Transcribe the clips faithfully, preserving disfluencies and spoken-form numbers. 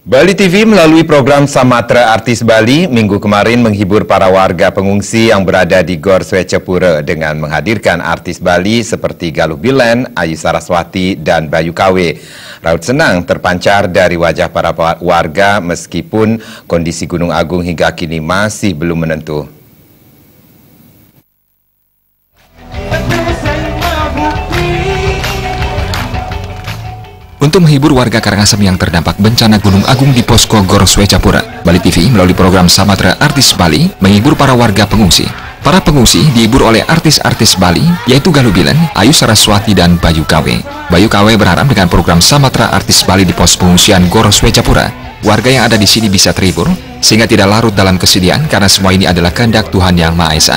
Bali T V melalui program Samatra Artis Bali minggu kemarin menghibur para warga pengungsi yang berada di Gor Swecapura dengan menghadirkan artis Bali seperti Galuh Bilen, Ayu Saraswati, dan Bayu K W. Raut senang terpancar dari wajah para warga meskipun kondisi Gunung Agung hingga kini masih belum menentu. Untuk menghibur warga Karangasem yang terdampak bencana Gunung Agung di Posko Gor Swecapura, Bali T V melalui program Samatra Artis Bali menghibur para warga pengungsi. Para pengungsi dihibur oleh artis-artis Bali, yaitu Galuh Bilen, Ayu Saraswati, dan Bayu K W. Bayu K W berharap dengan program Samatra Artis Bali di pos pengungsian Gor Swecapura, warga yang ada di sini bisa terhibur, sehingga tidak larut dalam kesedihan karena semua ini adalah kehendak Tuhan Yang Maha Esa.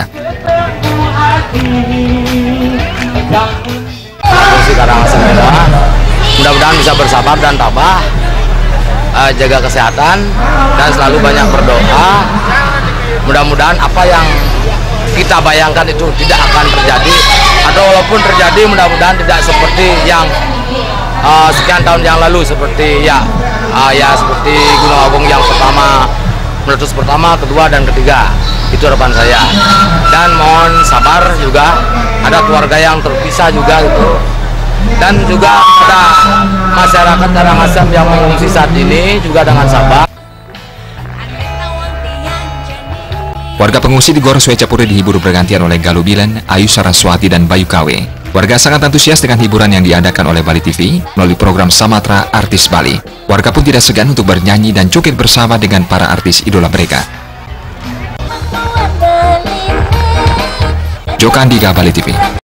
Karangasem mudah-mudahan bisa bersabar dan tabah, uh, jaga kesehatan, dan selalu banyak berdoa. Mudah-mudahan apa yang kita bayangkan itu tidak akan terjadi, atau walaupun terjadi mudah-mudahan tidak seperti yang uh, sekian tahun yang lalu, seperti ya uh, ya seperti Gunung Agung yang pertama, meletus pertama, kedua, dan ketiga. Itu harapan saya. Dan mohon sabar juga, ada keluarga yang terpisah juga itu. Dan juga ada masyarakat Karangasem yang mengungsi saat ini juga dengan sabar. Warga pengungsi di Gor Swecapura dihibur bergantian oleh Galuh Bilen, Ayu Saraswati, dan Bayu K W. Warga sangat antusias dengan hiburan yang diadakan oleh Bali T V melalui program Samatra Artis Bali. Warga pun tidak segan untuk bernyanyi dan joget bersama dengan para artis idola mereka. Jokandika, Bali T V.